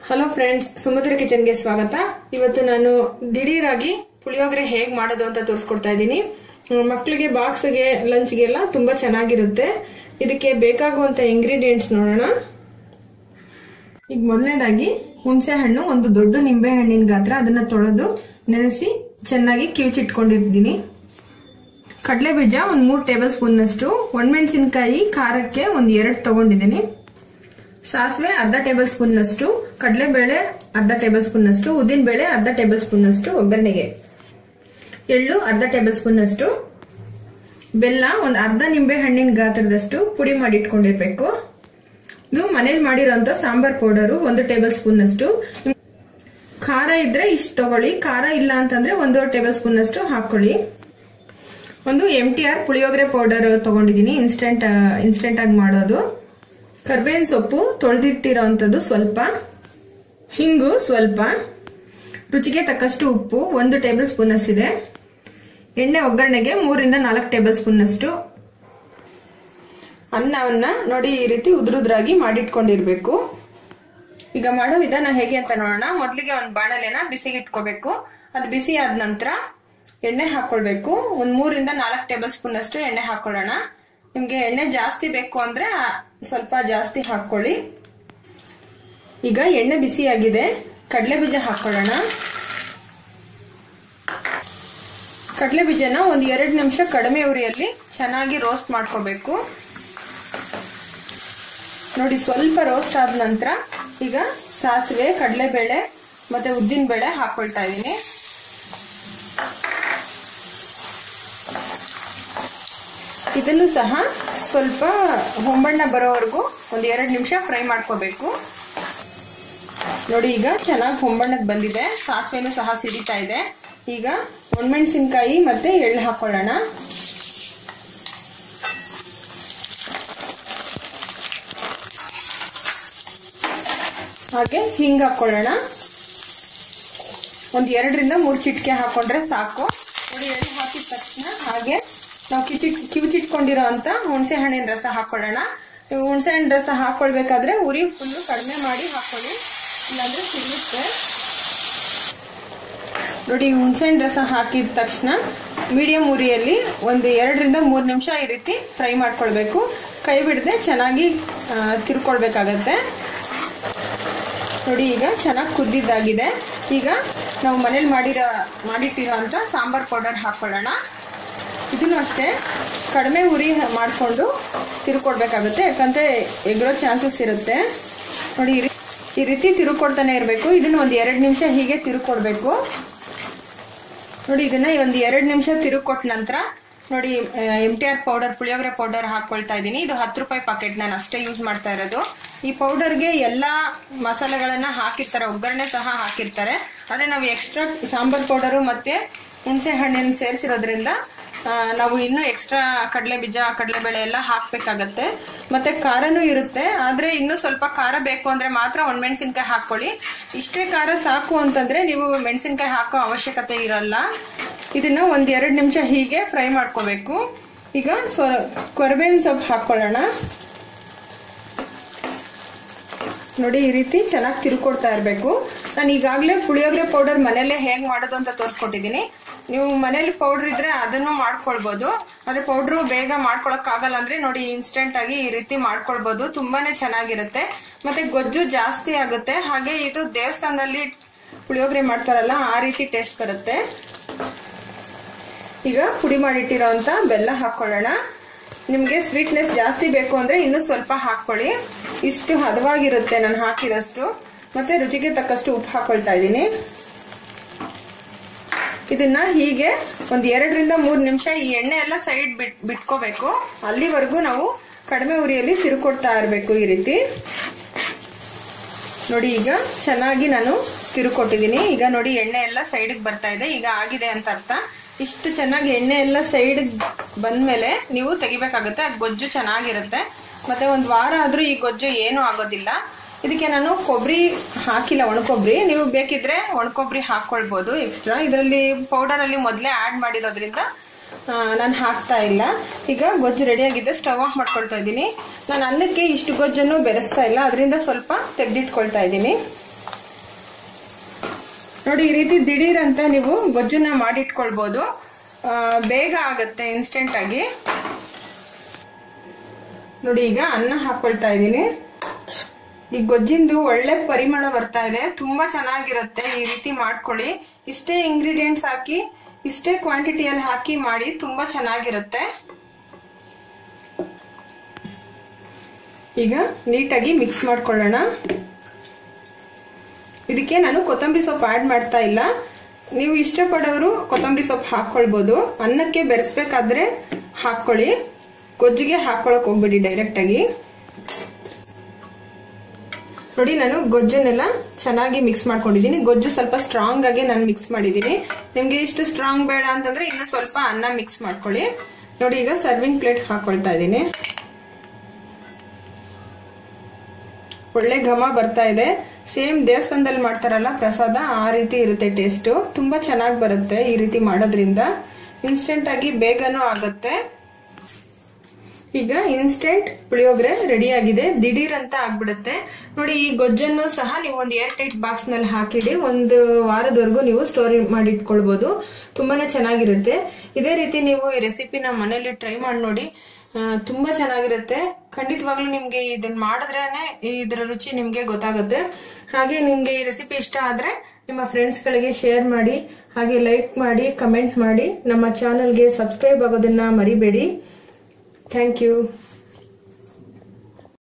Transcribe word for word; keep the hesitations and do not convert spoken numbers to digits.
Hello friends, ಸುಮಧುರ kitchen ಗೆ ಸ್ವಾಗತ. ಇವತ್ತು ನಾನು ದಿಢೀರಾಗಿ ಪುಳಿಯೋಗರೆ ಹೇಗ್ ಮಾಡೋದು ಅಂತ ತೋರಿಸ್ಕೊಡ್ತಾ ಇದ್ದೀನಿ. ಮಕ್ಕಳಿಗೆ ಬಾಕ್ಸ್ ಗೆ ಲಂಚ್ ಗೆಲ್ಲ ತುಂಬಾ ಚೆನ್ನಾಗಿರುತ್ತೆ. ಇದಕ್ಕೆ ಬೇಕಾಗುವಂತ ಇಂಗ್ರೀಡಿಯೆಂಟ್ಸ್ ನೋಡೋಣ. ಈಗ ಮೊದಲನೇದಾಗಿ ಹುಣಸೆ ಹಣ್ಣು, ಒಂದು ದೊಡ್ಡ ನಿಂಬೆ ಹಣ್ಣಿನ ಗಾತ್ರ, ಅದನ್ನ ತೊಳೆದು ನೆನೆಸಿ ಚೆನ್ನಾಗಿ ಕಿವುಚಿಟ್ಕೊಂಡಿದ್ದೀನಿ. ಕಡಲೆ ಬೀಜ ಒಂದ್ ಮೂರ್ ಟೇಬಲ್ ಸ್ಪೂನ್ ನಷ್ಟು, ಒಣಮೆಣಸಿನಕಾಯಿ ಖಾರಕ್ಕೆ ಒಂದ್ ಎರಡ್ ತಗೊಂಡಿದ್ದೀನಿ. ಸಾಸಿವೆ ಅರ್ಧ ಟೇಬಲ್ ಸ್ಪೂನ್ ನಷ್ಟು, ಕಡಲೆಬೇಳೆ ಅರ್ಧ ಟೇಬಲ್ ಸ್ಪೂನ್ ನಷ್ಟು, ಉದ್ದಿನ ಬೇಳೆ ಅರ್ಧ ಟೇಬಲ್ ಸ್ಪೂನ್ ನಷ್ಟು ಒಗ್ಗರಣೆಗೆ, ಎಳ್ಳು ಅರ್ಧ ಟೇಬಲ್ ಸ್ಪೂನ್ ನಷ್ಟು, ಬೆಲ್ಲ ಒಂದ್ ಅರ್ಧ ನಿಂಬೆ ಹಣ್ಣಿನ ಗಾತ್ರದಷ್ಟು ಪುಡಿ ಮಾಡಿ ಇಟ್ಕೊಂಡಿರ್ಬೇಕು. ಇದು ಮನೇಲಿ ಮಾಡಿರೋಂತ ಸಾಂಬಾರ್ ಪೌಡರು ಒಂದು ಟೇಬಲ್ ಸ್ಪೂನ್ ನಷ್ಟು. ಖಾರ ಇದ್ರೆ ಇಷ್ಟು ತಗೊಳ್ಳಿ, ಖಾರ ಇಲ್ಲ ಅಂತಂದ್ರೆ ಒಂದೂವರೆ ಟೇಬಲ್ ಸ್ಪೂನ್ ನಷ್ಟು ಹಾಕೊಳ್ಳಿ. ಒಂದು M T R puliyogare powder ತಗೊಂಡಿದ್ದೀನಿ, ಇನ್ಸ್ಟೆಂಟ್ ಇನ್ಸ್ಟೆಂಟ್ ಆಗಿ ಮಾಡೋದು. ಕರ್ಬೇವಿನ ಸೊಪ್ಪು ತೊಳೆದಿಟ್ಟಿರೋ ಅಂತದ್ದು ಸ್ವಲ್ಪ, ಹಿಂಗು ಸ್ವಲ್ಪ, ರುಚಿಗೆ ತಕ್ಕಷ್ಟು ಉಪ್ಪು ಒಂದು ಟೇಬಲ್ ಸ್ಪೂನ್ ಅಷ್ಟಿದೆ. ಎಣ್ಣೆ ಒಗ್ಗರಣೆಗೆ ಮೂರಿಂದ ನಾಲ್ಕು ಟೇಬಲ್ ಸ್ಪೂನ್ ಅಷ್ಟು. ಅನ್ನವನ್ನ ನೋಡಿ ಈ ರೀತಿ ಉದುರುದ್ರಾಗಿ ಮಾಡಿಟ್ಕೊಂಡಿರ್ಬೇಕು. ಈಗ ಮಾಡೋ ವಿಧಾನ ಹೇಗೆ ಅಂತ ನೋಡೋಣ. ಮೊದಲಿಗೆ ಒಂದು ಬಾಣಲೆನ ಬಿಸಿಗೆ ಇಟ್ಕೋಬೇಕು. ಅದು ಬಿಸಿ ಆದ ನಂತರ ಎಣ್ಣೆ ಹಾಕೊಳ್ಬೇಕು. ಒಂದ್ ಮೂರಿಂದ ನಾಲ್ಕು ಟೇಬಲ್ ಸ್ಪೂನ್ ಅಷ್ಟು ಎಣ್ಣೆ ಹಾಕೊಳ್ಳೋಣ. ನಿಮ್ಗೆ ಎಣ್ಣೆ ಜಾಸ್ತಿ ಬೇಕು ಅಂದ್ರೆ ಸ್ವಲ್ಪ ಜಾಸ್ತಿ ಹಾಕೊಳ್ಳಿ. ಈಗ ಎಣ್ಣೆ ಬಿಸಿ ಆಗಿದೆ, ಕಡಲೆ ಬೀಜ ಹಾಕೊಳ್ಳೋಣ. ಕಡಲೆ ಬೀಜನ ಒಂದ್ ಎರಡು ನಿಮಿಷ ಕಡಿಮೆ ಉರಿಯಲ್ಲಿ ಚೆನ್ನಾಗಿ ರೋಸ್ಟ್ ಮಾಡ್ಕೋಬೇಕು. ನೋಡಿ, ಸ್ವಲ್ಪ ರೋಸ್ಟ್ ಆದ ನಂತರ ಈಗ ಸಾಸಿವೆ, ಕಡಲೆಬೇಳೆ ಮತ್ತೆ ಉದ್ದಿನ ಬೇಳೆ ಹಾಕೊಳ್ತಾ ಇದ್ದೀನಿ. ಇದನ್ನು ಸಹ ಸ್ವಲ್ಪ ಹೊಂಬಣ್ಣ ಬರೋವರೆಗೂ ಒಂದ್ ಎರಡು ನಿಮಿಷ ಫ್ರೈ ಮಾಡ್ಕೋಬೇಕು. ನೋಡಿ, ಈಗ ಚೆನ್ನಾಗಿ ಹೊಂಬಣ್ಣಕ್ಕೆ ಬಂದಿದೆ, ಸಾಸಿವೆನೂ ಸಹ ಸಿಡಿತಾ ಇದೆ. ಈಗ ಒಣಮೆಣಸಿನಕಾಯಿ ಮತ್ತೆ ಎಳ್ಳು ಹಾಕೊಳ್ಳೋಣ. ಹಾಗೆ ಹಿಂಗ್ ಹಾಕೊಳ್ಳೋಣ. ಒಂದ್ ಎರಡರಿಂದ ಮೂರು ಚಿಟಿಕೆ ಹಾಕೊಂಡ್ರೆ ಸಾಕು. ನೋಡಿ, ಎಳ್ಳು ಹಾಕಿದ ತಕ್ಷಣ ಹಾಗೆ ನಾವು ಕಿಚಿ ಕಿವುಚಿಟ್ಕೊಂಡಿರೋ ಅಂತ ಹುಣಸೆ ಹಣ್ಣಿನ ರಸ ಹಾಕೊಳ್ಳೋಣ. ನೀವು ಹುಣಸೆ ಹಣ್ಣಿನ ರಸ ಹಾಕೊಳ್ಬೇಕಾದ್ರೆ ಉರಿ ಫುಲ್ಲು ಕಡಿಮೆ ಮಾಡಿ ಹಾಕೊಳ್ಳಿ, ಇಲ್ಲಾಂದ್ರೆ ಸಿಗುತ್ತೆ. ನೋಡಿ, ಹುಣಸೆ ಹಣ್ಣು ರಸ ಹಾಕಿದ ತಕ್ಷಣ ಮೀಡಿಯಂ ಉರಿಯಲ್ಲಿ ಒಂದು ಎರಡರಿಂದ ಮೂರು ನಿಮಿಷ ಈ ರೀತಿ ಫ್ರೈ ಮಾಡ್ಕೊಳ್ಬೇಕು. ಕೈ ಬಿಡದೆ ಚೆನ್ನಾಗಿ ತಿರ್ಕೊಳ್ಬೇಕಾಗತ್ತೆ. ನೋಡಿ, ಈಗ ಚೆನ್ನಾಗಿ ಕುದ್ದಿದ್ದಾಗಿದೆ. ಈಗ ನಾವು ಮನೇಲಿ ಮಾಡಿರೋ ಮಾಡಿಟ್ಟಿರೋ ಅಂತ ಸಾಂಬಾರ್ ಪೌಡರ್ ಹಾಕೊಳ್ಳೋಣ. ಇದನ್ನು ಅಷ್ಟೇ ಕಡಿಮೆ ಉರಿ ಮಾಡಿಕೊಂಡು ತಿರುಕೊಡ್ಬೇಕಾಗುತ್ತೆ, ಯಾಕಂದ್ರೆ ಎಗ್ರೋ ಚಾನ್ಸಸ್ ಇರುತ್ತೆ. ನೋಡಿ, ಈ ರೀತಿ ತಿರುಕೊಡ್ತಾನೆ ಇರಬೇಕು. ಇದನ್ನ ಒಂದು ಎರಡು ನಿಮಿಷ ಹೀಗೆ ತಿರುಕೊಡ್ಬೇಕು. ನೋಡಿ, ಇದನ್ನ ಒಂದು ಎರಡು ನಿಮಿಷ ತಿರುಕೊಟ್ಟ ನಂತರ ನೋಡಿ M T R powder, puliyogare powder ಹಾಕೊಳ್ತಾ ಇದ್ದೀನಿ. ಇದು ಹತ್ತು ರೂಪಾಯಿ ಪಾಕೆಟ್, ನಾನು ಅಷ್ಟೇ ಯೂಸ್ ಮಾಡ್ತಾ ಇರೋದು. ಈ ಪೌಡರ್ಗೆ ಎಲ್ಲಾ ಮಸಾಲೆಗಳನ್ನ ಹಾಕಿರ್ತಾರೆ, ಒಗ್ಗರಣೆ ಸಹ ಹಾಕಿರ್ತಾರೆ. ಆದ್ರೆ ನಾವು ಎಕ್ಸ್ಟ್ರಾ ಸಾಂಬಾರ್ ಪೌಡರು ಮತ್ತೆ ಹುಣಸೆ ಹಣ್ಣಿನ ಸೇರಿಸಿರೋದ್ರಿಂದ ನಾವು ಇನ್ನೂ ಎಕ್ಸ್ಟ್ರಾ ಕಡಲೆ ಬೀಜ, ಕಡಲೆಬೇಳೆ ಎಲ್ಲ ಹಾಕ್ಬೇಕಾಗತ್ತೆ. ಮತ್ತೆ ಖಾರನೂ ಇರುತ್ತೆ. ಆದ್ರೆ ಇನ್ನೂ ಸ್ವಲ್ಪ ಖಾರ ಬೇಕು ಅಂದ್ರೆ ಮಾತ್ರ ಒಣಮೆಣಸಿನ್ಕಾಯಿ ಹಾಕೊಳ್ಳಿ. ಇಷ್ಟೇ ಖಾರ ಸಾಕು ಅಂತಂದ್ರೆ ನೀವು ಮೆಣಸಿನ್ಕಾಯಿ ಹಾಕೋ ಅವಶ್ಯಕತೆ ಇರಲ್ಲ. ಇದನ್ನ ಒಂದ್ ಎರಡು ನಿಮಿಷ ಹೀಗೆ ಫ್ರೈ ಮಾಡ್ಕೋಬೇಕು. ಈಗ ಸ್ವ ಕರಿಬೇವಿನ ಸೊಪ್ಪು ಹಾಕೊಳ್ಳೋಣ. ನೋಡಿ, ಈ ರೀತಿ ಚೆನ್ನಾಗಿ ತಿರ್ಕೊಡ್ತಾ ಇರಬೇಕು. ನಾನು ಈಗಾಗಲೇ ಪುಳಿಯೋಗರೆ ಪೌಡರ್ ಮನೇಲೆ ಹೇಗ್ ಮಾಡೋದು ಅಂತ ತೋರಿಸ್ಕೊಟ್ಟಿದ್ದೀನಿ. ನೀವು ಮನೇಲಿ ಪೌಡರ್ ಇದ್ರೆ ಅದನ್ನು ಮಾಡ್ಕೊಳ್ಬಹುದು. ಆದ್ರೆ ಪೌಡ್ರು ಬೇಗ ಮಾಡ್ಕೊಳಕ್ ಆಗಲ್ಲ ಅಂದ್ರೆ ನೋಡಿ, ಇನ್ಸ್ಟೆಂಟ್ ಆಗಿ ಈ ರೀತಿ ಮಾಡ್ಕೊಳ್ಬಹುದು. ತುಂಬಾನೇ ಚೆನ್ನಾಗಿರುತ್ತೆ, ಮತ್ತೆ ಗೊಜ್ಜು ಜಾಸ್ತಿ ಆಗುತ್ತೆ. ಹಾಗೆ ಇದು ದೇವಸ್ಥಾನದಲ್ಲಿ ಪುಳಿಯೋಗರೆ ಮಾಡ್ತಾರಲ್ಲ, ಆ ರೀತಿ ಟೇಸ್ಟ್ ಬರುತ್ತೆ. ಈಗ ಪುಡಿ ಮಾಡಿಟ್ಟಿರೋ ಅಂತ ಬೆಲ್ಲ ಹಾಕೊಳ್ಳೋಣ. ನಿಮ್ಗೆ ಸ್ವೀಟ್ನೆಸ್ ಜಾಸ್ತಿ ಬೇಕು ಅಂದ್ರೆ ಇನ್ನೂ ಸ್ವಲ್ಪ ಹಾಕೊಳ್ಳಿ. ಇಷ್ಟು ಹದವಾಗಿರುತ್ತೆ ನಾನು ಹಾಕಿರೋಷ್ಟು. ಮತ್ತೆ ರುಚಿಗೆ ತಕ್ಕಷ್ಟು ಉಪ್ಪು ಹಾಕೊಳ್ತಾ ಇದ್ದೀನಿ. ಇದನ್ನ ಹೀಗೆ ಒಂದ್ ಎರಡರಿಂದ ಮೂರು ನಿಮಿಷ ಈ ಎಣ್ಣೆ ಎಲ್ಲ ಸೈಡ್ ಬಿಟ್ ಬಿಟ್ಕೋಬೇಕು. ಅಲ್ಲಿವರೆಗೂ ನಾವು ಕಡಿಮೆ ಉರಿಯಲ್ಲಿ ತಿರುಕೊಡ್ತಾ ಇರಬೇಕು ಈ ರೀತಿ. ನೋಡಿ, ಈಗ ಚೆನ್ನಾಗಿ ನಾನು ತಿರುಕೊಟ್ಟಿದ್ದೀನಿ. ಈಗ ನೋಡಿ, ಎಣ್ಣೆ ಎಲ್ಲ ಸೈಡ್ಗೆ ಬರ್ತಾ ಇದೆ. ಈಗ ಆಗಿದೆ ಅಂತ ಅರ್ಥ. ಇಷ್ಟು ಚೆನ್ನಾಗಿ ಎಣ್ಣೆ ಎಲ್ಲ ಸೈಡ್ ಬಂದ್ಮೇಲೆ ನೀವು ತೆಗಿಬೇಕಾಗುತ್ತೆ. ಅದು ಗೊಜ್ಜು ಚೆನ್ನಾಗಿರುತ್ತೆ. ಮತ್ತೆ ಒಂದ್ ವಾರ ಆದ್ರೂ ಈ ಗೊಜ್ಜು ಏನೂ ಆಗೋದಿಲ್ಲ. ಇದಕ್ಕೆ ನಾನು ಕೊಬ್ಬರಿ ಹಾಕಿಲ್ಲ, ಒಣಕೊಬ್ಬರಿ. ನೀವು ಬೇಕಿದ್ರೆ ಒಣಕೊಬ್ಬರಿ ಹಾಕೊಳ್ಬಹುದು ಎಕ್ಸ್ಟ್ರಾ. ಇದರಲ್ಲಿ ಪೌಡರ್ ಅಲ್ಲಿ ಮೊದಲೇ ಆಡ್ ಮಾಡಿರೋದ್ರಿಂದ ನಾನು ಹಾಕ್ತಾ ಇಲ್ಲ. ಈಗ ಗೊಜ್ಜು ರೆಡಿ ಆಗಿದೆ, ಸ್ಟವ್ ಆಫ್ ಮಾಡ್ಕೊಳ್ತಾ ಇದ್ದೀನಿ. ನಾನು ಅನ್ನಕ್ಕೆ ಇಷ್ಟು ಗೊಜ್ಜನ್ನು ಬೆರೆಸ್ತಾ ಇಲ್ಲ, ಅದರಿಂದ ಸ್ವಲ್ಪ ತೆಗೆದಿಟ್ಕೊಳ್ತಾ ಇದ್ದೀನಿ. ನೋಡಿ, ಈ ರೀತಿ ದಿಢೀರ್ ಅಂತ ನೀವು ಗೊಜ್ಜನ್ನ ಮಾಡಿಟ್ಕೊಳ್ಬಹುದು. ಬೇಗ ಆಗತ್ತೆ ಇನ್ಸ್ಟೆಂಟ್ ಆಗಿ. ನೋಡಿ, ಈಗ ಅನ್ನ ಹಾಕೊಳ್ತಾ ಇದ್ದೀನಿ. ಈ ಗೊಜ್ಜಿಂದು ಒಳ್ಳೆ ಪರಿಮಳ ಬರ್ತಾ ಇದೆ, ತುಂಬಾ ಚೆನ್ನಾಗಿರುತ್ತೆ. ಈ ರೀತಿ ಮಾಡ್ಕೊಳ್ಳಿ. ಇಷ್ಟೇ ಇಂಗ್ರೀಡಿಯೆಂಟ್ಸ್ ಹಾಕಿ ಇಷ್ಟೇ ಕ್ವಾಂಟಿಟಿಯಲ್ಲಿ ಹಾಕಿ ಮಾಡಿ, ತುಂಬಾ ಚೆನ್ನಾಗಿರುತ್ತೆ. ಈಗ ನೀಟಾಗಿ ಮಿಕ್ಸ್ ಮಾಡ್ಕೊಳ್ಳೋಣ. ಇದಕ್ಕೆ ನಾನು ಕೊತ್ತಂಬರಿ ಸೊಪ್ಪು ಆಡ್ ಮಾಡ್ತಾ ಇಲ್ಲ. ನೀವು ಇಷ್ಟಪಡೋರು ಕೊತ್ತಂಬರಿ ಸೊಪ್ಪು ಹಾಕೊಳ್ಬಹುದು. ಅನ್ನಕ್ಕೆ ಬೆರೆಸ್ಬೇಕಾದ್ರೆ ಹಾಕೊಳ್ಳಿ, ಗೊಜ್ಜಿಗೆ ಹಾಕೊಳಕ್ ಹೋಗ್ಬೇಡಿ ಡೈರೆಕ್ಟ್ ಆಗಿ. ನೋಡಿ, ನಾನು ಗೊಜ್ಜನ್ನೆಲ್ಲ ಚೆನ್ನಾಗಿ ಮಿಕ್ಸ್ ಮಾಡ್ಕೊಂಡಿದ್ದೀನಿ. ಗೊಜ್ಜು ಸ್ವಲ್ಪ ಸ್ಟ್ರಾಂಗ್ ಆಗಿ ನಾನು ಮಿಕ್ಸ್ ಮಾಡಿದ್ದೀನಿ. ನಿಮ್ಗೆ ಇಷ್ಟು ಸ್ಟ್ರಾಂಗ್ ಬೇಡ ಅಂತಂದ್ರೆ ಇನ್ನು ಸ್ವಲ್ಪ ಅನ್ನ ಮಿಕ್ಸ್ ಮಾಡ್ಕೊಳ್ಳಿ. ನೋಡಿ, ಈಗ ಸರ್ವಿಂಗ್ ಪ್ಲೇಟ್ ಹಾಕೊಳ್ತಾ ಇದ್ದೀನಿ. ಒಳ್ಳೆ ಘಮ ಬರ್ತಾ ಇದೆ. ಸೇಮ್ ದೇವಸ್ಥಾನದಲ್ಲಿ ಮಾಡ್ತಾರಲ್ಲ ಪ್ರಸಾದ, ಆ ರೀತಿ ಇರುತ್ತೆ ಟೇಸ್ಟ್. ತುಂಬಾ ಚೆನ್ನಾಗಿ ಬರುತ್ತೆ ಈ ರೀತಿ ಮಾಡೋದ್ರಿಂದ. ಇನ್ಸ್ಟೆಂಟ್ ಆಗಿ ಬೇಗನೂ ಆಗುತ್ತೆ. ಈಗ ಇನ್ಸ್ಟೆಂಟ್ ಪುಳಿಯೋಗರೆ ರೆಡಿ ಆಗಿದೆ. ದಿಢೀರ್ ಅಂತ ಆಗ್ಬಿಡುತ್ತೆ. ನೋಡಿ, ಈ ಗೊಜ್ಜನ್ನು ಸಹ ನೀವು ಒಂದು ಏರ್ ಟೈಟ್ ಬಾಕ್ಸ್ ನಲ್ಲಿ ಹಾಕಿಡಿ, ಒಂದು ವಾರದವರೆಗೂ ನೀವು ಸ್ಟೋರ್ ಮಾಡಿ ಇಟ್ಕೊಳ್ಬಹುದು. ತುಂಬಾನೇ ಚೆನ್ನಾಗಿರುತ್ತೆ. ಇದೇ ರೀತಿ ನೀವು ಈ ರೆಸಿಪಿನ ಮನೇಲಿ ಟ್ರೈ ಮಾಡಿ ನೋಡಿ, ತುಂಬಾ ಚೆನ್ನಾಗಿರುತ್ತೆ. ಖಂಡಿತವಾಗ್ಲೂ ನಿಮ್ಗೆ ಇದನ್ನ ಮಾಡಿದ್ರೇನೆ ಇದರ ರುಚಿ ನಿಮ್ಗೆ ಗೊತ್ತಾಗುತ್ತೆ. ಹಾಗೆ ನಿಮ್ಗೆ ಈ ರೆಸಿಪಿ ಇಷ್ಟ ಆದ್ರೆ ನಿಮ್ಮ ಫ್ರೆಂಡ್ಸ್ ಗಳಿಗೆ ಶೇರ್ ಮಾಡಿ, ಹಾಗೆ ಲೈಕ್ ಮಾಡಿ, ಕಮೆಂಟ್ ಮಾಡಿ. ನಮ್ಮ ಚಾನೆಲ್ಗೆ ಸಬ್ಸ್ಕ್ರೈಬ್ ಆಗೋದನ್ನ ಮರಿಬೇಡಿ. Thank you.